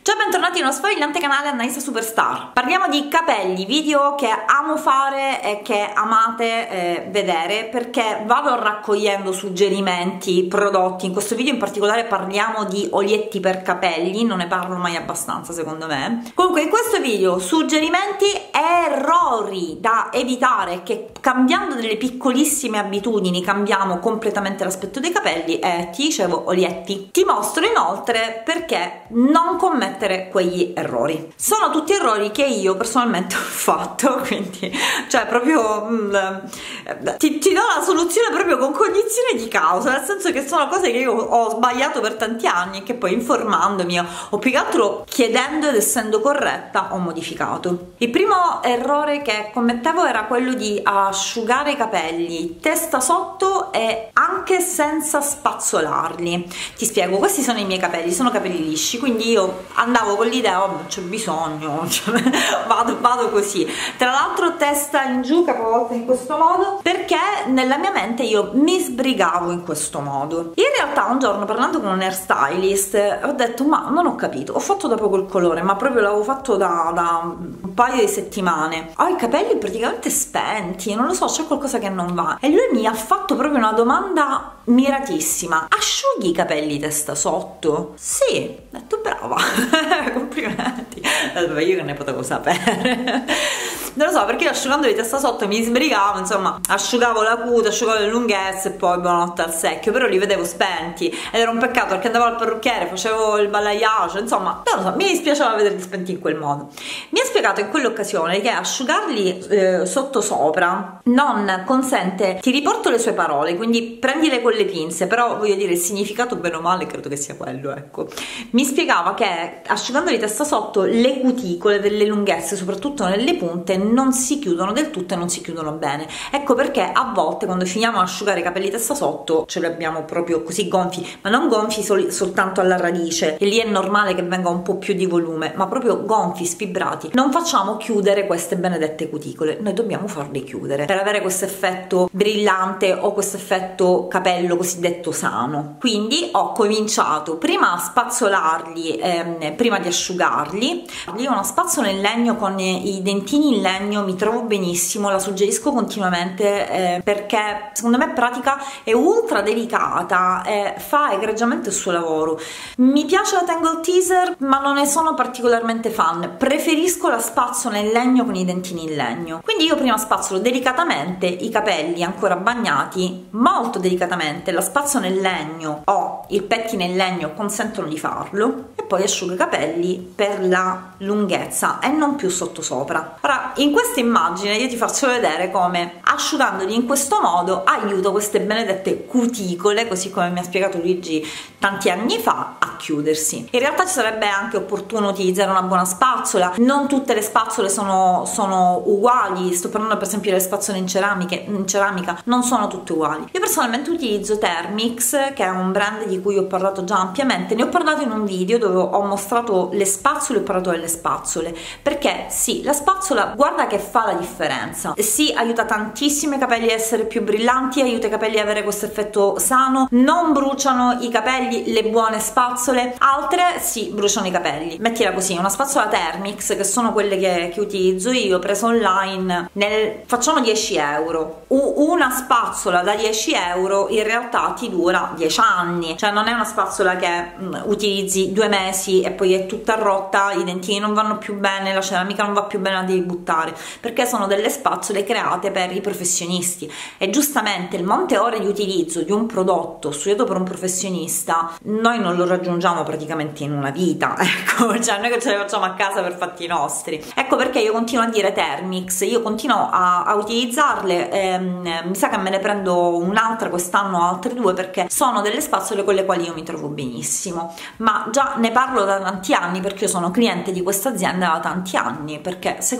Ciao, bentornati nello sfogliante canale Anaïsa Superstar. Parliamo di capelli, video che amo fare e che amate vedere, perché vado raccogliendo suggerimenti, prodotti. In questo video in particolare parliamo di olietti per capelli, non ne parlo mai abbastanza secondo me. Comunque in questo video suggerimenti, errori da evitare, che cambiando delle piccolissime abitudini cambiamo completamente l'aspetto dei capelli, e ti dicevo olietti. Ti mostro inoltre perché non commettere quegli errori. Sono tutti errori che io personalmente ho fatto, quindi cioè proprio ti do la soluzione proprio con cognizione di causa, nel senso che sono cose che io ho sbagliato per tanti anni e che poi informandomi o più che altro chiedendo ed essendo corretta ho modificato. Il primo errore che commettevo era quello di asciugare i capelli testa sotto e anche senza spazzolarli. Ti spiego, questi sono i miei capelli, sono capelli lisci, quindi io andavo con l'idea, oh, non c'è bisogno, cioè, vado così. Tra l'altro testa in giù, capovolta in questo modo, perché nella mia mente io mi sbrigavo in questo modo. In realtà un giorno parlando con un hairstylist ho detto, ma non ho capito, ho fatto da poco il colore, ma proprio l'avevo fatto da un paio di settimane, ho i capelli praticamente spenti, non lo so, c'è qualcosa che non va. E lui mi ha fatto proprio una domanda miratissima: asciughi i capelli testa sotto? Sì, ho detto brava. Complimenti. Io che ne potevo sapere. Non lo so, perché asciugando di testa sotto mi sbrigavo, insomma, asciugavo la cute, asciugavo le lunghezze e poi buonanotte al secchio, però li vedevo spenti ed era un peccato perché andavo al parrucchiere, facevo il balayage, insomma, non lo so, mi dispiaceva vederli spenti in quel modo. Mi ha spiegato in quell'occasione che asciugarli sotto sopra non consente, ti riporto le sue parole, quindi prendile con le pinze, però voglio dire il significato bene o male credo che sia quello, ecco. Mi spiegava che asciugando di testa sotto le cuticole delle lunghezze, soprattutto nelle punte, non si chiudono del tutto e non si chiudono bene. Ecco perché a volte quando finiamo a asciugare i capelli testa sotto ce li abbiamo proprio così gonfi, ma non gonfi soltanto alla radice, e lì è normale che venga un po' più di volume, ma proprio gonfi, sfibrati. Non facciamo chiudere queste benedette cuticole, noi dobbiamo farle chiudere per avere questo effetto brillante o questo effetto capello cosiddetto sano. Quindi ho cominciato prima a spazzolarli prima di asciugarli. Io ho una spazzola in legno con i dentini in legno, mi trovo benissimo, la suggerisco continuamente perché secondo me è pratica, è ultra delicata e fa egregiamente il suo lavoro. Mi piace la Tangle Teezer, ma non ne sono particolarmente fan, preferisco la spazzola in legno con i dentini in legno. Quindi io prima spazzolo delicatamente i capelli ancora bagnati, molto delicatamente, la spazzola in legno o il pettine in legno consentono di farlo, e poi asciugo i capelli per la lunghezza e non più sottosopra. Ora in questa immagine io ti faccio vedere come asciugandoli in questo modo aiuto queste benedette cuticole, così come mi ha spiegato Luigi tanti anni fa, a chiudersi. In realtà ci sarebbe anche opportuno utilizzare una buona spazzola, non tutte le spazzole sono uguali, sto parlando per esempio delle spazzole in ceramica, non sono tutte uguali. Io personalmente utilizzo Thermix, che è un brand di cui ho parlato già ampiamente, ne ho parlato in un video dove ho mostrato le spazzole, ho parlato delle spazzole, perché sì, la spazzola guarda che fa la differenza, sì, aiuta tantissimo i capelli a essere più brillanti, aiuta i capelli a avere questo effetto sano, non bruciano i capelli le buone spazzole, altre sì, bruciano i capelli. Mettila così, una spazzola Thermix, che sono quelle che utilizzo io, presa online, facciamo 10 euro, una spazzola da 10 euro in realtà ti dura 10 anni, cioè non è una spazzola che utilizzi 2 mesi e poi è tutta rotta, i dentini non vanno più bene, la ceramica non va più bene, la devi buttare, perché sono delle spazzole create per i professionisti e giustamente il monte ore di utilizzo di un prodotto studiato per un professionista noi non lo raggiungiamo praticamente in una vita, ecco, cioè noi che ce le facciamo a casa per fatti nostri. Ecco perché io continuo a dire Thermix, io continuo a utilizzarle, mi sa che me ne prendo un'altra quest'anno, altre 2, perché sono delle spazzole con le quali io mi trovo benissimo, ma già ne parlo da tanti anni perché io sono cliente di questa azienda da tanti anni, perché secondo me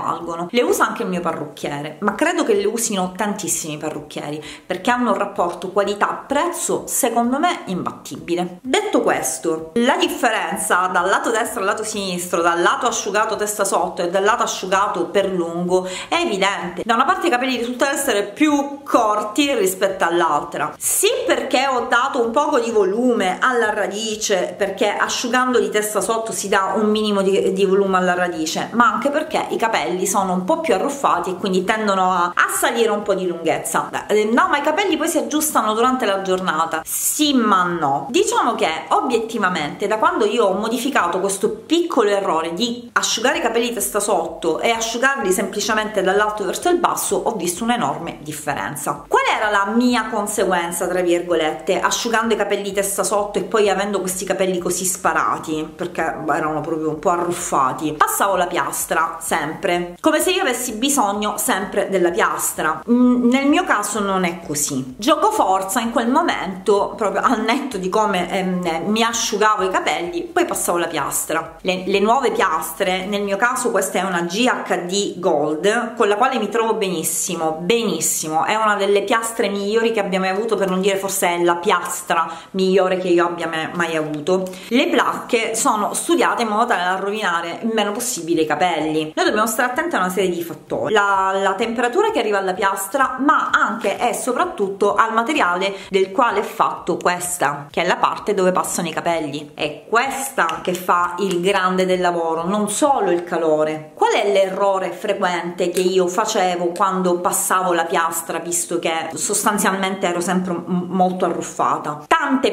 valgono. Le usa anche il mio parrucchiere, ma credo che le usino tantissimi parrucchieri perché hanno un rapporto qualità-prezzo secondo me imbattibile. Detto questo, la differenza dal lato destro al lato sinistro, dal lato asciugato testa sotto e dal lato asciugato per lungo è evidente. Da una parte i capelli risultano essere più corti rispetto all'altra, sì perché ho dato un poco di volume alla radice, perché asciugando di testa sotto si dà un minimo di volume alla radice, ma anche perché i capelli sono un po' più arruffati e quindi tendono a salire un po' di lunghezza. No, ma i capelli poi si aggiustano durante la giornata, sì ma no. Diciamo che obiettivamente da quando io ho modificato questo piccolo errore di asciugare i capelli testa sotto e asciugarli semplicemente dall'alto verso il basso, ho visto un'enorme differenza. Qual era la mia conseguenza, tra virgolette, asciugando i capelli testa sotto e poi avendo questi capelli così sparati perché erano proprio un po' arruffati? Passavo la piastra sempre, come se io avessi bisogno sempre della piastra. Nel mio caso non è così. Gioco forza in quel momento, proprio al netto di come mi asciugavo i capelli, poi passavo la piastra. Le nuove piastre, nel mio caso questa è una GHD Gold con la quale mi trovo benissimo, è una delle piastre migliori che abbiamo mai avuto, per non dire forse è la piastra migliore che io abbia mai avuto. Le placche sono studiate in modo tale da rovinare il meno possibile i capelli. Noi dobbiamo stare attenti a una serie di fattori: la temperatura che arriva alla piastra, ma anche e soprattutto al materiale del quale è fatto questa, che è la parte dove passano i capelli. È questa che fa il grande del lavoro, non solo il calore. Qual è l'errore frequente che io facevo quando passavo la piastra, visto che sostanzialmente ero sempre molto arruffata? Tante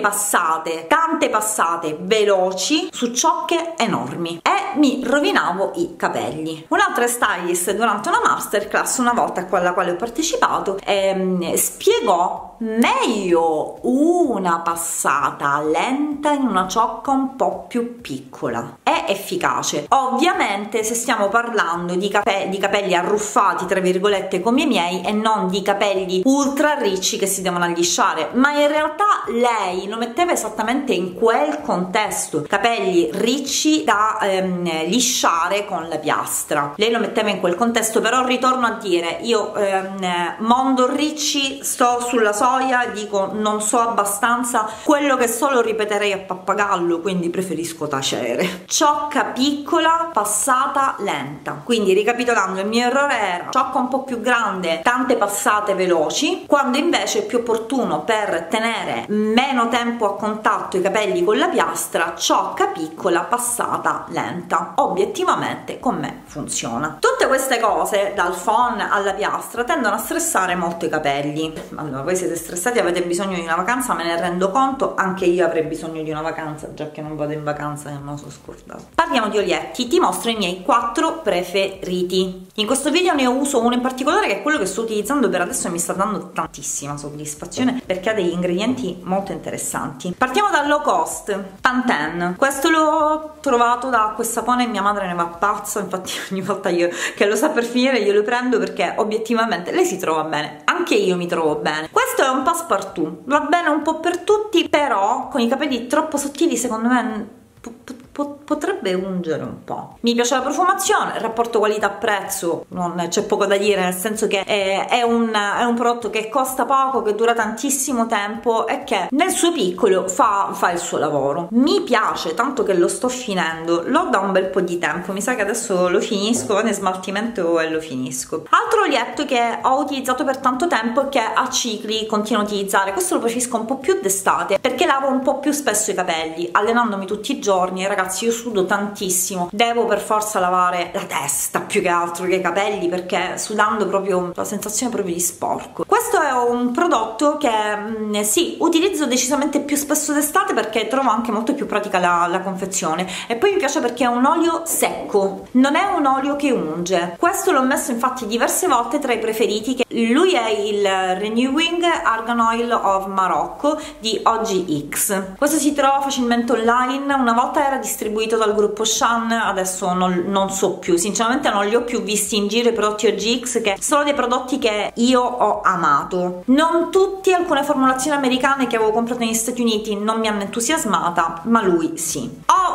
passate veloci su ciocche enormi e mi rovinavo i capelli. Un'altra stylist durante una masterclass una volta alla quale ho partecipato spiegò meglio una passata lenta in una ciocca un po' più piccola. È efficace. Ovviamente se stiamo parlando di capelli arruffati tra virgolette come i miei e non di capelli ultra ricci che si devono allisciare, ma in realtà lei lo metteva esattamente in quel contesto, capelli ricci da lisciare con la piastra. Lei lo metteva in quel contesto, però ritorno a dire, io mondo ricci sto sulla soglia, dico non so abbastanza, quello che so lo ripeterei a pappagallo, quindi preferisco tacere. Ciocca piccola, passata lenta. Quindi ricapitolando, il mio errore era ciocca un po' più grande, tante passate veloci, quando invece è più opportuno per tenere meno tempo a contatto i capelli con la piastra, ciocca piccola, passata lenta. Obiettivamente con me funziona. Tutte queste cose, dal phon alla piastra, tendono a stressare molto i capelli. Allora, voi siete stressati, avete bisogno di una vacanza, me ne rendo conto, anche io avrei bisogno di una vacanza, già che non vado in vacanza e me lo sono scordato. Parliamo di olietti, ti mostro i miei 4 preferiti. In questo video ne uso uno in particolare che è quello che sto utilizzando per adesso e mi sta dando tantissima soddisfazione perché ha degli ingredienti molto interessanti. Partiamo dal low cost, Pantene. Questo l'ho trovato da acquestapone e mia madre ne va pazza, infatti ogni volta che lo sta per finire glielo prendo perché obiettivamente lei si trova bene, anche io mi trovo bene. Questo è un passepartout, va bene un po' per tutti, però con i capelli troppo sottili secondo me potrebbe ungere un po'. Mi piace la profumazione, il rapporto qualità-prezzo non c'è poco da dire, nel senso che è un prodotto che costa poco, che dura tantissimo tempo e che nel suo piccolo fa il suo lavoro. Mi piace tanto che lo sto finendo, l'ho da un bel po' di tempo, mi sa che adesso lo finisco, vado in smaltimento e lo finisco. Altro olietto che ho utilizzato per tanto tempo e che a cicli continuo a utilizzare, questo lo preferisco un po' più d'estate perché lavo un po' più spesso i capelli, allenandomi tutti i giorni. Ragazzi, io sudo tantissimo, devo per forza lavare la testa più che altro che i capelli perché sudando proprio la sensazione proprio di sporco. Questo è un prodotto che sì, utilizzo decisamente più spesso d'estate perché trovo anche molto più pratica la confezione, e poi mi piace perché è un olio secco, non è un olio che unge. Questo l'ho messo infatti diverse volte tra i preferiti, che lui è il Renewing Argan Oil of Morocco di OGX. Questo si trova facilmente online, una volta era distribuito dal gruppo Shan, adesso non so più, sinceramente non li ho più visti in giro i prodotti OGX, che sono dei prodotti che io ho amato. Non tutti, alcune formulazioni americane che avevo comprato negli Stati Uniti non mi hanno entusiasmata, ma lui sì. Ho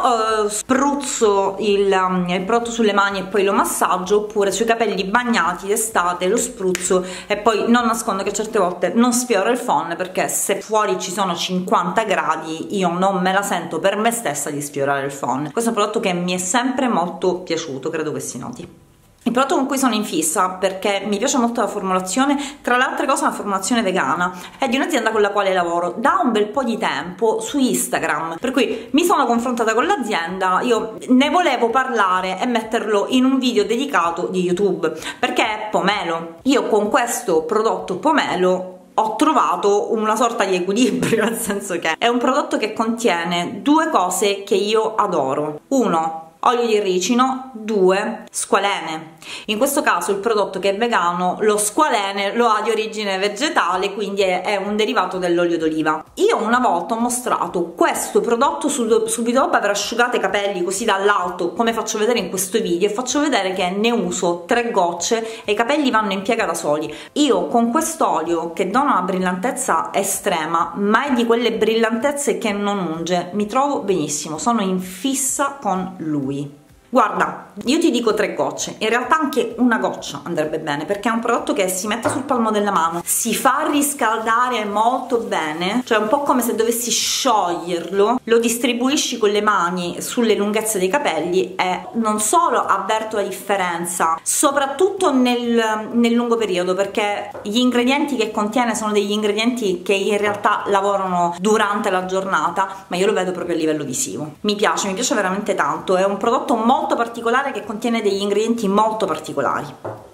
spruzzo il prodotto sulle mani e poi lo massaggio, oppure sui capelli bagnati d'estate lo spruzzo e poi non nascondo che certe volte non sfioro il phon, perché se fuori ci sono 50 gradi io non me la sento per me stessa di sfiorare il phon. Questo è un prodotto che mi è sempre molto piaciuto, credo che si noti. Il prodotto con cui sono in fissa, perché mi piace molto la formulazione, tra le altre cose una formulazione vegana, è di un'azienda con la quale lavoro da un bel po' di tempo su Instagram, per cui mi sono confrontata con l'azienda, io ne volevo parlare e metterlo in un video dedicato di YouTube, perché è pomelo. Io con questo prodotto pomelo ho trovato una sorta di equilibrio, nel senso che è un prodotto che contiene due cose che io adoro. Uno, olio di ricino, 2 squalene. In questo caso il prodotto che è vegano, lo squalene lo ha di origine vegetale, quindi è un derivato dell'olio d'oliva. Io una volta ho mostrato questo prodotto subito dopo aver asciugato i capelli così dall'alto, come faccio vedere in questo video, e faccio vedere che ne uso 3 gocce e i capelli vanno in piega da soli. Io con quest'olio, che dona una brillantezza estrema, ma è di quelle brillantezze che non unge, mi trovo benissimo, sono in fissa con lui. Guarda, io ti dico 3 gocce, in realtà anche una goccia andrebbe bene, perché è un prodotto che si mette sul palmo della mano, si fa riscaldare molto bene, cioè un po' come se dovessi scioglierlo, lo distribuisci con le mani sulle lunghezze dei capelli e non solo avverto la differenza, soprattutto nel lungo periodo, perché gli ingredienti che contiene sono degli ingredienti che in realtà lavorano durante la giornata, ma io lo vedo proprio a livello visivo. Mi piace veramente tanto, è un prodotto molto particolare che contiene degli ingredienti molto particolari.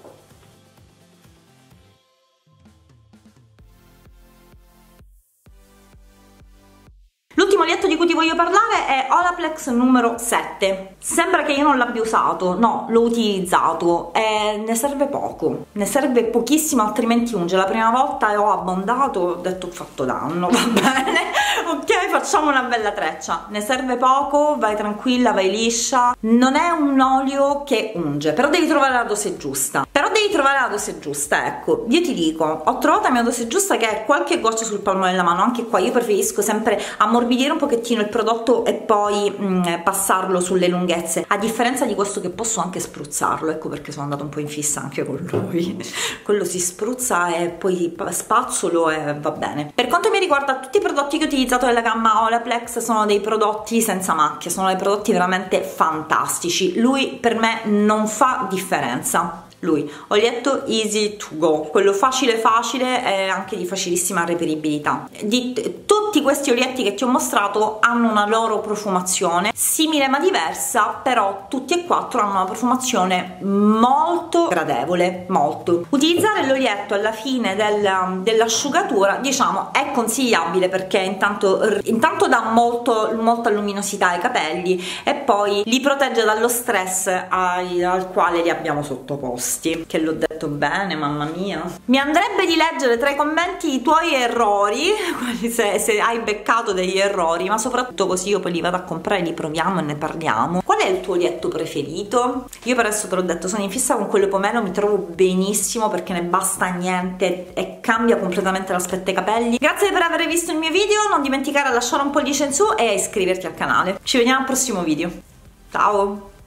L'ultimo olietto di cui ti voglio parlare è Olaplex numero 7. Sembra che io non l'abbia usato, no, l'ho utilizzato e ne serve poco, ne serve pochissimo, altrimenti unge. La prima volta ho abbondato, ho detto ho fatto danno, va bene, ok, facciamo una bella treccia. Ne serve poco, vai tranquilla, vai liscia. Non è un olio che unge, però devi trovare la dose giusta. Ecco, io ti dico, ho trovato la mia dose giusta, che è qualche goccia sul palmo della mano. Anche qua io preferisco sempre ammorbidire un pochettino il prodotto e poi passarlo sulle lunghezze, a differenza di questo che posso anche spruzzarlo. Ecco perché sono andata un po' in fissa anche con lui. Quello si spruzza e poi spazzolo e va bene. Per quanto mi riguarda, tutti i prodotti che ho utilizzato della gamma Olaplex sono dei prodotti senza macchie, sono dei prodotti veramente fantastici. Lui per me non fa differenza. Lui, olietto easy to go, quello facile e anche di facilissima reperibilità. Tutti questi olietti che ti ho mostrato hanno una loro profumazione simile ma diversa, però tutti e 4 hanno una profumazione molto gradevole, molto. Utilizzare l'olietto alla fine dell'asciugatura, diciamo, è consigliabile, perché intanto dà molta luminosità ai capelli e poi li protegge dallo stress al quale li abbiamo sottoposti. Che l'ho detto bene, mamma mia. Mi andrebbe di leggere tra i commenti i tuoi errori, se hai beccato degli errori, ma soprattutto così io poi li vado a comprare, li proviamo e ne parliamo. Qual è il tuo olietto preferito? Io per adesso te l'ho detto, sono in fissa con quello pomelo, mi trovo benissimo perché ne basta niente e cambia completamente l'aspetto ai capelli. Grazie per aver visto il mio video, non dimenticare di lasciare un pollice in su e iscriverti al canale. Ci vediamo al prossimo video. Ciao!